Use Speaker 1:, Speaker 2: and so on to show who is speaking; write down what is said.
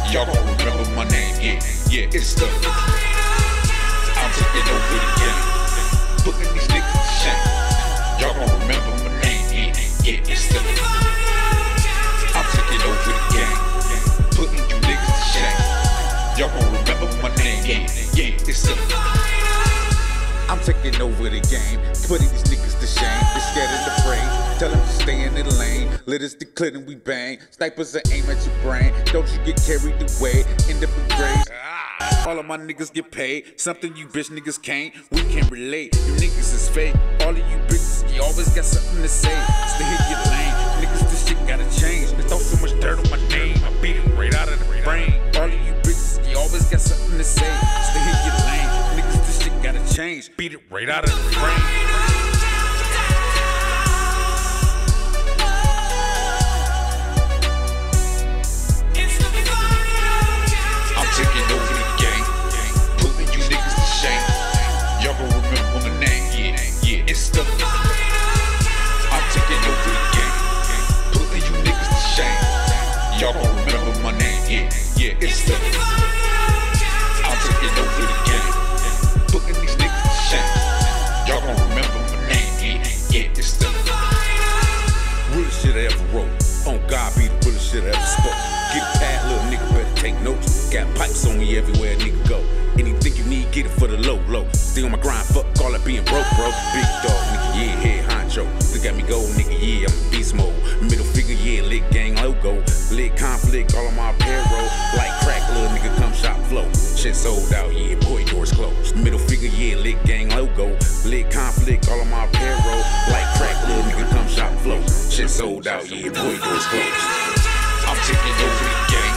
Speaker 1: Y'all gon' remember my name, yeah, it's the I'm taking over the game, putting these niggas to shame. Y'all gon' remember my name, yeah, it's the I'm taking over the game, putting you niggas to shame. Y'all gon' remember my name, yeah, it's the I'm taking over the game, putting these niggas to shame. They scared of the fray, tell them to stay in the lane. Let us declare and we bang. Snipers that aim at your brain. Don't you get carried away in different grades. All of my niggas get paid, something you bitch niggas can't. We can't relate, you niggas is fake. All of you bitches, you always got something to say. Stay in your lane, niggas this shit gotta change. They throw so much dirt on my name, I beat it right out of the brain. All of you bitches, you always got something to say. Stay in your lane, niggas this shit gotta change. Beat it right out of the brain. Taking over the game, putting you niggas to shame. Y'all gon' remember my name, yeah, it's the I'm taking over the game, putting you niggas to shame. Y'all gon' remember my name, yeah, it's the I'm taking over the game, putting these niggas to shame. Y'all gon' remember my name, yeah, it's the realest shit I ever wrote. On God be the realest shit I ever spoke. Get a pad, little nigga, better take notes. Got pipes on me everywhere a nigga go. Anything you need, get it for the low. Stay on my grind, fuck all that being broke, bro. Big dog, nigga, yeah, head honcho. They got me gold, nigga, yeah, I'm a beast mode. Middle figure, yeah, lit gang logo. Lit conflict, all on my payroll. Like crack, little nigga, come shop flow. Shit sold out, yeah, boy, doors closed. Middle figure, yeah, lit gang logo. Lit conflict, all on my payroll. Like crack, little nigga, come shop flow. Shit sold out, yeah, boy, doors closed. I'm taking over the game.